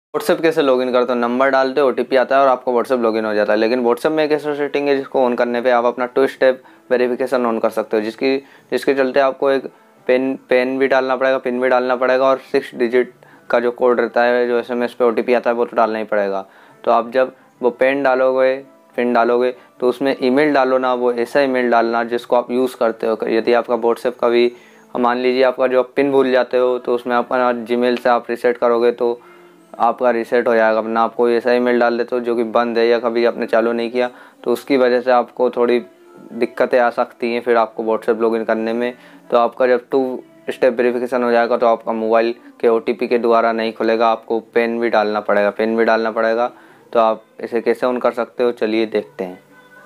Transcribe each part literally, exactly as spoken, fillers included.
WhatsApp कैसे login करते हो? नंबर डालते हो, ओटीपी आता है और आपका व्हाट्सएप लॉगिन हो जाता है। लेकिन व्हाट्सएप में एक ऐसा सेटिंग है जिसको ऑन करने पे आप अपना टू स्टेप वेरिफिकेशन ऑन कर सकते हो, जिसकी जिसके चलते आपको एक पेन पेन भी डालना पड़ेगा, पिन भी डालना पड़ेगा और सिक्स डिजिट का जो कोड रहता है, जो एसएमएस पे ओटीपी आता है, वो तो डालना ही पड़ेगा। तो आप जब वो पेन डालोगे पिन डालोगे तो उसमें ईमेल डालो ना, वो ऐसा ईमेल डालना जिसको आप यूज़ करते हो। यदि आपका व्हाट्सएप का भी मान लीजिए आपका जो आप पिन भूल जाते हो तो उसमें अपना जीमेल से आप रीसेट करोगे तो आपका रीसेट हो जाएगा। वरना आप कोई ऐसा ईमेल डाल देते हो जो कि बंद है या कभी आपने चालू नहीं किया, तो उसकी वजह से आपको थोड़ी दिक्कतें आ सकती हैं फिर आपको व्हाट्सएप लॉगिन करने में। तो आपका जब टू स्टेप वेरिफिकेशन हो जाएगा तो आपका मोबाइल के ओटीपी के द्वारा नहीं खुलेगा, आपको पिन भी डालना पड़ेगा पिन भी डालना पड़ेगा। तो आप इसे कैसे ऑन कर सकते हो, चलिए देखते हैं।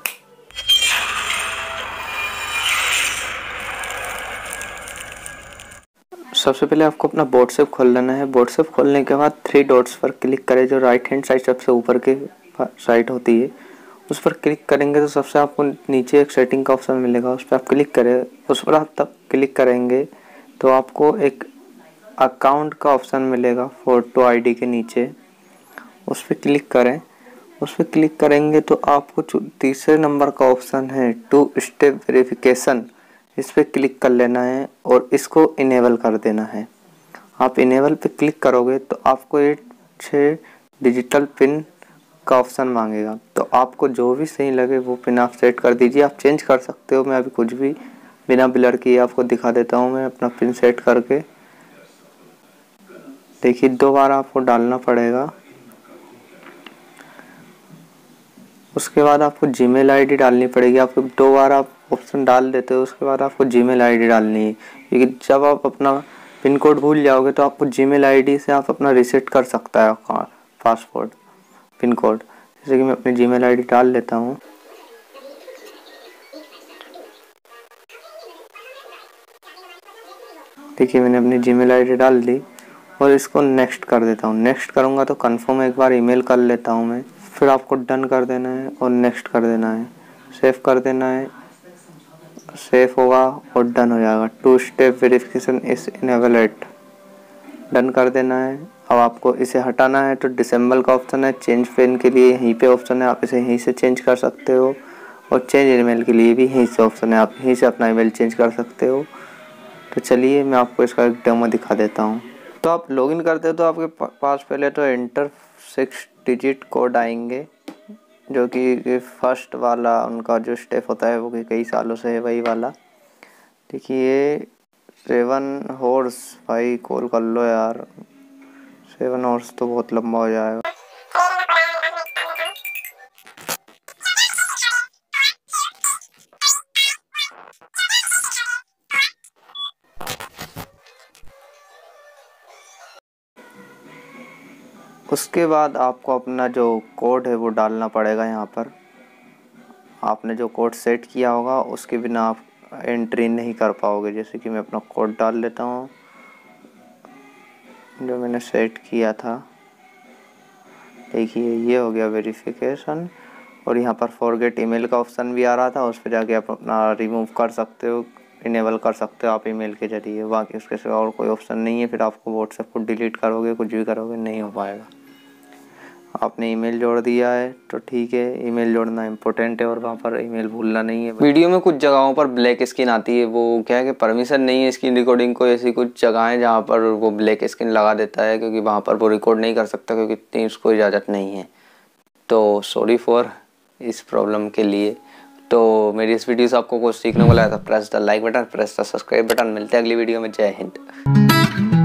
सबसे पहले आपको अपना व्हाट्सएप खोल लेना है। व्हाट्सएप खोलने के बाद थ्री डॉट्स पर क्लिक करें, जो राइट हैंड साइड सबसे ऊपर के साइड होती है, उस पर क्लिक करेंगे तो सबसे आपको नीचे एक सेटिंग का ऑप्शन मिलेगा, उस पर आप क्लिक करें। उस पर आप तब क्लिक करेंगे तो आपको एक अकाउंट का ऑप्शन मिलेगा फ़ोटो आईडी के नीचे, उस पर क्लिक करें। उस पर क्लिक करेंगे तो आपको तीसरे नंबर का ऑप्शन है टू स्टेप वेरिफिकेशन, इस पर क्लिक कर लेना है और इसको इनेबल कर देना है। आप इनेबल पे क्लिक करोगे तो आपको एक छः डिजिटल पिन का ऑप्शन मांगेगा, तो आपको जो भी सही लगे वो पिन आप सेट कर दीजिए। आप चेंज कर सकते हो, मैं अभी कुछ भी बिना ब्लर किए आपको दिखा देता हूँ। मैं अपना पिन सेट करके देखिए, दो बार आपको डालना पड़ेगा। उसके बाद आपको जीमेल आईडी डालनी पड़ेगी। आपको दो बार आप ऑप्शन डाल देते हो, उसके बाद आपको जीमेल आईडी डालनी है, क्योंकि जब आप अपना पिन कोड भूल जाओगे तो आपको जीमेल आईडी से आप अपना रीसेट कर सकता है पासवर्ड पिन कोड। जैसे कि मैं अपनी जीमेल आईडी डाल लेता हूँ। देखिए, मैंने अपनी जीमेल आईडी डाल दी और इसको नेक्स्ट कर देता हूँ। नेक्स्ट करूँगा तो कंफर्म एक बार ईमेल कर लेता हूँ मैं, फिर आपको डन कर देना है और नेक्स्ट कर देना है, सेव कर देना है। सेव होगा और डन हो जाएगा। Two step verification is enabled, done कर देना है। अब आपको इसे हटाना है तो डिसेंबल का ऑप्शन है, चेंज पिन के लिए यहीं पे ऑप्शन है, आप इसे यहीं से चेंज कर सकते हो। और चेंज ईमेल के लिए भी यहीं से ऑप्शन है, आप यहीं से अपना ईमेल चेंज कर सकते हो। तो चलिए मैं आपको इसका एक डेमो दिखा देता हूँ। तो आप लॉगिन करते हो तो आपके पास पहले तो एंटर सिक्स डिजिट कोड आएंगे, जो कि फर्स्ट वाला उनका जो स्टेप होता है वो कि कई सालों से है वही वाला। देखिए, सेवन हॉर्स, भाई कॉल कर लो यार, सेवन हॉर्स तो बहुत लंबा हो जाएगा। उसके बाद आपको अपना जो कोड है वो डालना पड़ेगा। यहाँ पर आपने जो कोड सेट किया होगा उसके बिना आप एंट्री नहीं कर पाओगे। जैसे कि मैं अपना कोड डाल लेता हूँ जो मैंने सेट किया था। देखिए, ये हो गया वेरिफिकेशन और यहाँ पर फॉरगेट ईमेल का ऑप्शन भी आ रहा था, उस पर जाके आप अपना रिमूव कर सकते हो, इनेबल कर सकते हो आप ईमेल के जरिए। बाकी उसके सिवा और कोई ऑप्शन नहीं है। फिर आपको व्हाट्सएप को डिलीट करोगे, कुछ भी करोगे, नहीं हो पाएगा। आपने ईमेल जोड़ दिया है तो ठीक है, ईमेल जोड़ना इम्पोर्टेंट है और वहाँ पर ईमेल भूलना नहीं है। वीडियो में कुछ जगहों पर ब्लैक स्क्रीन आती है, वो क्या है कि परमिशन नहीं है स्क्रीन रिकॉर्डिंग को। ऐसी कुछ जगह है जहाँ पर वो ब्लैक स्क्रीन लगा देता है, क्योंकि वहाँ पर वो रिकॉर्ड नहीं कर सकता, क्योंकि इतनी उसको इजाज़त नहीं है। तो सॉरी फॉर इस प्रॉब्लम के लिए। तो मेरी इस वीडियो से आपको कुछ सीखने को लगा था, press the like button, press the subscribe button. मिलते हैं अगली वीडियो में। जय हिंद।